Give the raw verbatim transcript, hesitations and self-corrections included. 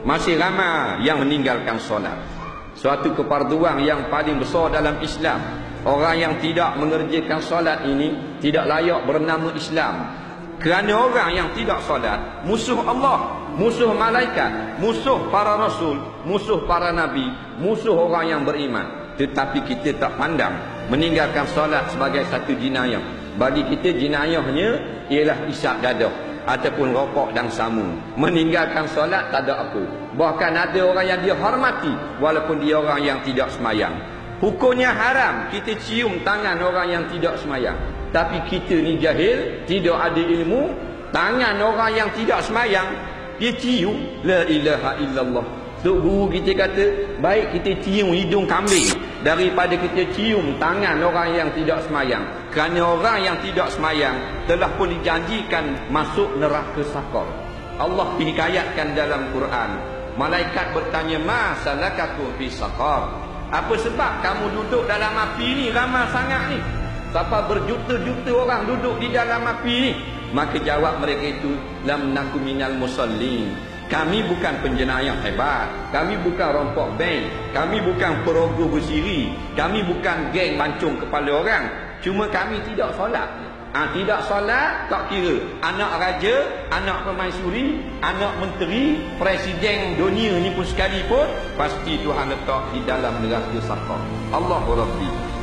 masih ramai yang meninggalkan solat. Suatu keparduan yang paling besar dalam Islam. Orang yang tidak mengerjakan solat ini tidak layak bernama Islam. Kerana orang yang tidak solat musuh Allah, musuh malaikat, musuh para rasul, musuh para nabi, musuh orang yang beriman. Tetapi kita tak pandang meninggalkan solat sebagai satu jinayah. Bagi kita jinayahnya ialah isap dadah ataupun rokok dan samu. Meninggalkan solat tak ada apa. Bahkan ada orang yang dia hormati walaupun dia orang yang tidak semayang. Hukumnya haram kita cium tangan orang yang tidak semayang. Tapi kita ni jahil, tidak ada ilmu, tangan orang yang tidak semayang dia cium. La ilaha illallah. Tok guru kita kata baik kita cium hidung kambing daripada kita cium tangan orang yang tidak semayang. Kerana orang yang tidak semayang telah pun dijanjikan masuk neraka sakar. Allah hikayatkan dalam Quran. Malaikat bertanya, ma salakakum fi sakar? Apa sebab kamu duduk dalam api ni ramai sangat ni? Sampai berjuta-juta orang duduk di dalam api ni. Maka jawab mereka itu, lam naku minal musallin. Kami bukan penjenayah hebat. Kami bukan rompok bank. Kami bukan perogoh bersiri. Kami bukan geng bancung kepala orang. Cuma kami tidak solat. Ha, tidak solat tak kira anak raja, anak permaisuri, anak menteri, presiden dunia ni pun sekalipun pasti Tuhan letak di dalam neraka sakar. Allahu Rabbi.